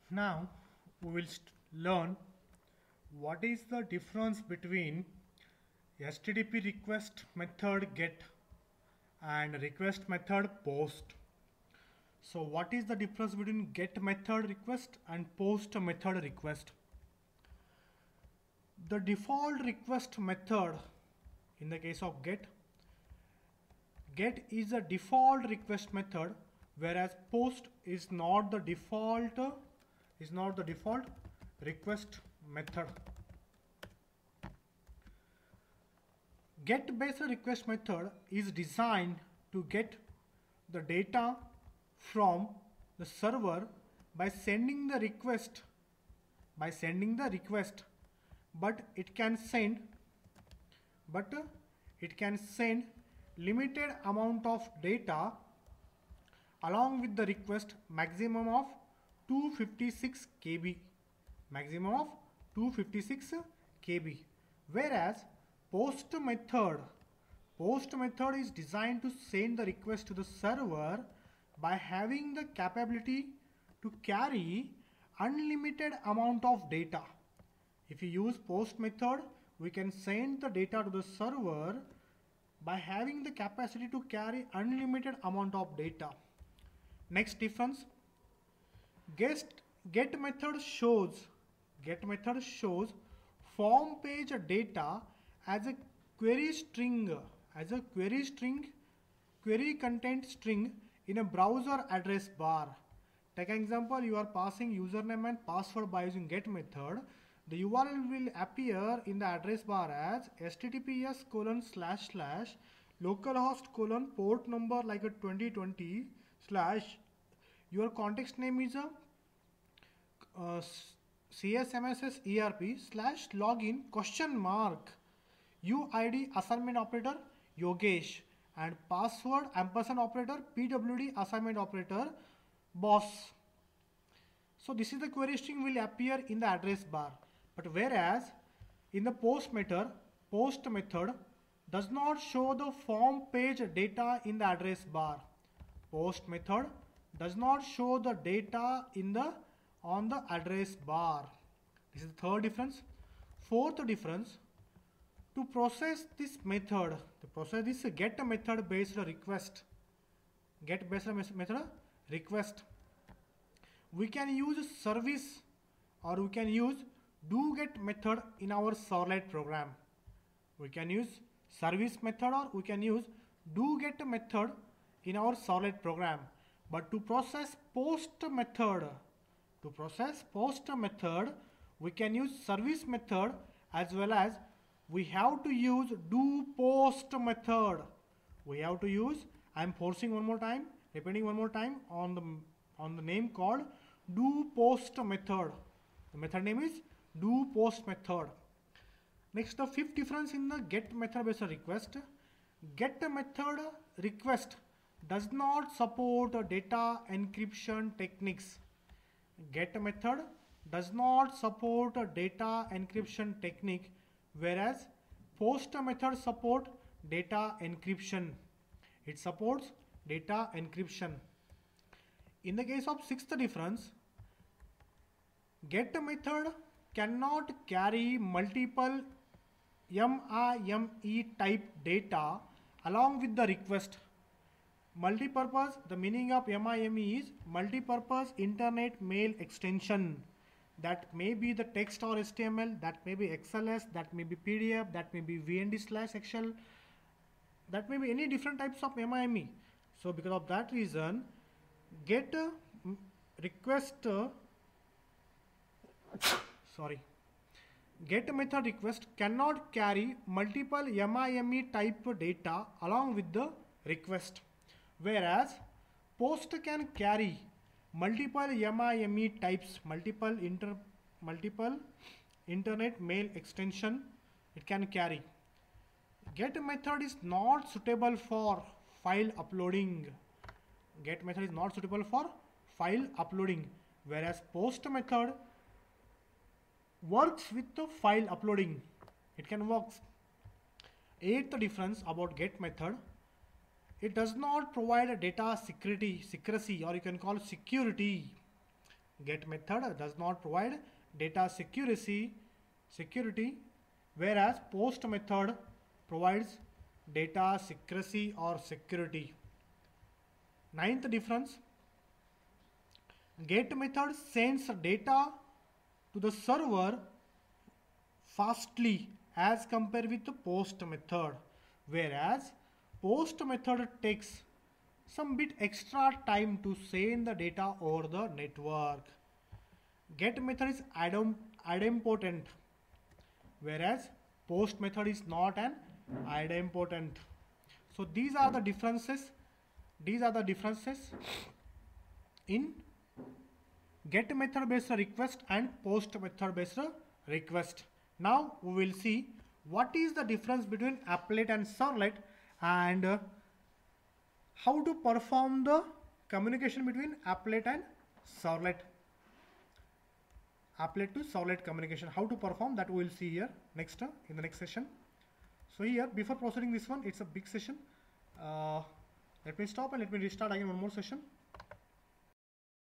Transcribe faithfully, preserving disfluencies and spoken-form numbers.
Now we will learn what is the difference between H T T P request method get and request method post. So what is the difference between get method request and post method request? The default request method in the case of get, get is a default request method, whereas post is not the default is not the default request method. Get based request method is designed to get the data from the server by sending the request by sending the request but it can send but it can send limited amount of data along with the request, maximum of two hundred fifty-six K B, maximum of two hundred fifty-six K B, whereas post method post method is designed to send the request to the server by having the capability to carry unlimited amount of data. If you use post method, we can send the data to the server by having the capacity to carry unlimited amount of data. Next difference, get, get method shows get method shows form page data as a query string as a query string query content string in a browser address bar. Take an example, you are passing username and password by using get method. The U R L will appear in the address bar as https colon slash slash localhost colon port number like a twenty twenty slash your context name is a uh, C S M S S E R P slash login question mark U I D assignment operator Yogesh and password ampersand operator P W D assignment operator boss. So this is the query string will appear in the address bar. But whereas in the post method, post method does not show the form page data in the address bar. Post method does not show the data in the on the address bar. This is the third difference. Fourth difference, to process this method, to process this get method based request, get based method request, we can use service or we can use doGet method in our servlet program. We can use service method or we can use doGet method in our servlet program. But to process post method, to process post method, we can use service method as well as we have to use doPost method. We have to use, I am forcing one more time, repeating one more time on the on the name called doPost method. The method name is doPost method. Next, the fifth difference in the get method based request. Get method request does not support data encryption techniques. Get method does not support data encryption technique, whereas post method support data encryption. It supports data encryption. In the case of sixth difference, get method cannot carry multiple MIME type data along with the request. Multipurpose, the meaning of MIME is multipurpose internet mail extension. That may be the text or H T M L, that may be X L S, that may be P D F, that may be V N D slash Excel, that may be any different types of MIME. So because of that reason, get uh, request uh, sorry get method request cannot carry multiple MIME type data along with the request, whereas post can carry multiple MIME types, multiple inter multiple internet mail extension it can carry. Get method is not suitable for file uploading. Get method is not suitable for file uploading, whereas post method works with the file uploading. It can work. Eighth difference about get method, it does not provide a data security, secrecy, or you can call security. Get method does not provide data security, security, whereas post method provides data secrecy or security. Ninth difference, get method sends data to the server fastly as compared with the post method, whereas post method takes some bit extra time to send the data over the network. Get method is idempotent, whereas post method is not an idempotent. So these are the differences. These are the differences in get method based request and post method based request. Now we will see what is the difference between applet and servlet, and uh, how to perform the communication between applet and servlet. Applet to servlet communication, how to perform that we will see here next uh, in the next session. So here, before proceeding this one, it's a big session. Uh, let me stop and let me restart again one more session.